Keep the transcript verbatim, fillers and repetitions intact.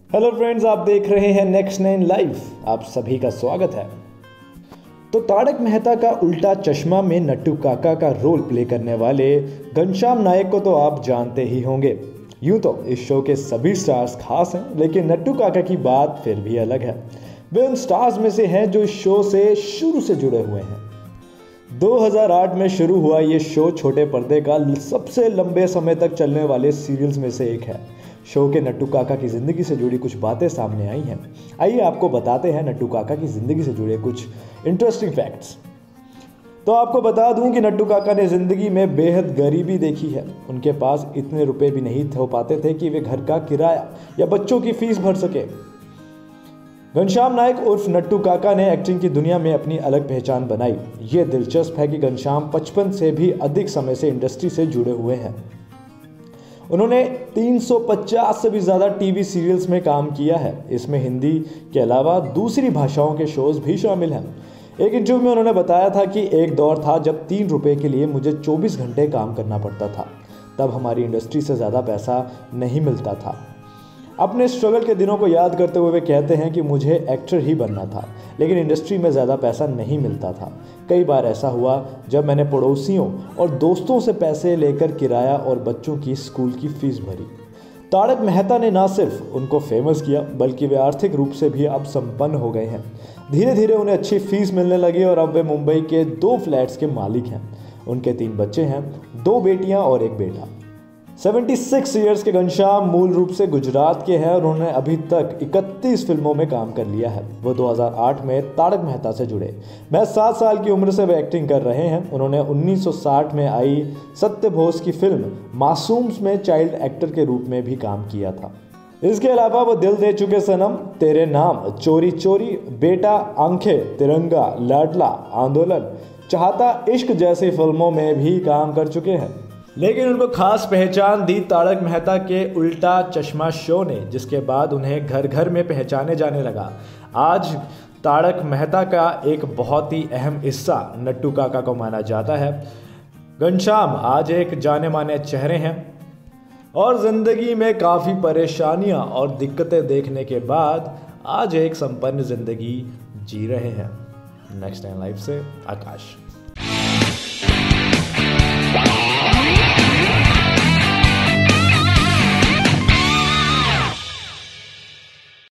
Hello friends, आप देख रहे हैं नेक्स्ट नाइन लाइव। आप सभी का स्वागत है। तो तारक मेहता का उल्टा चश्मा में नट्टू काका का रोल प्ले करने वाले घनश्याम नायक को तो आप जानते ही होंगे। यूं तो इस शो के सभी स्टार्स खास हैं, लेकिन नट्टू काका की बात फिर भी अलग है। वे उन स्टार्स में से हैं जो इस शो से शुरू से जुड़े हुए हैं। दो हज़ार आठ में शुरू हुआ ये शो छोटे पर्दे का सबसे लंबे समय तक चलने वाले सीरियल्स में से एक है। शो के नट्टू काका की ज़िंदगी से जुड़ी कुछ बातें सामने आई हैं। आइए आपको बताते हैं नट्टू काका की ज़िंदगी से जुड़े कुछ इंटरेस्टिंग फैक्ट्स। तो आपको बता दूं कि नट्टू काका ने ज़िंदगी में बेहद गरीबी देखी है। उनके पास इतने रुपए भी नहीं हो पाते थे कि वे घर का किराया या बच्चों की फीस भर सके। घनश्याम नायक उर्फ नट्टू काका ने एक्टिंग की दुनिया में अपनी अलग पहचान बनाई। ये दिलचस्प है कि घनश्याम पचपन से भी अधिक समय से इंडस्ट्री से जुड़े हुए हैं। उन्होंने तीन सौ पचास से भी ज़्यादा टीवी सीरियल्स में काम किया है। इसमें हिंदी के अलावा दूसरी भाषाओं के शोज भी शामिल हैं। एक इंटरव्यू में उन्होंने बताया था कि एक दौर था जब तीन रुपए के लिए मुझे चौबीस घंटे काम करना पड़ता था। तब हमारी इंडस्ट्री से ज़्यादा पैसा नहीं मिलता था। अपने स्ट्रगल के दिनों को याद करते हुए वे कहते हैं कि मुझे एक्टर ही बनना था, लेकिन इंडस्ट्री में ज़्यादा पैसा नहीं मिलता था। कई बार ऐसा हुआ जब मैंने पड़ोसियों और दोस्तों से पैसे लेकर किराया और बच्चों की स्कूल की फीस भरी। तारक मेहता ने ना सिर्फ उनको फेमस किया, बल्कि वे आर्थिक रूप से भी अब संपन्न हो गए हैं। धीरे धीरे उन्हें अच्छी फीस मिलने लगी और अब वे मुंबई के दो फ्लैट्स के मालिक हैं। उनके तीन बच्चे हैं, दो बेटियां और एक बेटा। छिहत्तर इयर्स के घनश्याम मूल रूप से गुजरात के हैं और उन्होंने अभी तक इकतीस फिल्मों में काम कर लिया है। वो दो हज़ार आठ में तारक मेहता से जुड़े। महज सात साल की उम्र से वे एक्टिंग कर रहे हैं। उन्होंने उन्नीस सौ साठ में आई सत्यभोज की फिल्म मासूम्स में चाइल्ड एक्टर के रूप में भी काम किया था। इसके अलावा वो दिल दे चुके सनम, तेरे नाम, चोरी चोरी, बेटा, आंखें, तिरंगा, लाडला, आंदोलन, चाहता इश्क जैसी फिल्मों में भी काम कर चुके हैं। लेकिन उनको खास पहचान दी तारक मेहता के उल्टा चश्मा शो ने, जिसके बाद उन्हें घर घर में पहचाने जाने लगा। आज तारक मेहता का एक बहुत ही अहम हिस्सा नट्टू काका को माना जाता है। घनश्याम आज एक जाने माने चेहरे हैं और ज़िंदगी में काफ़ी परेशानियां और दिक्कतें देखने के बाद आज एक संपन्न ज़िंदगी जी रहे हैं। नेक्स्ट टाइम लाइफ से आकाश।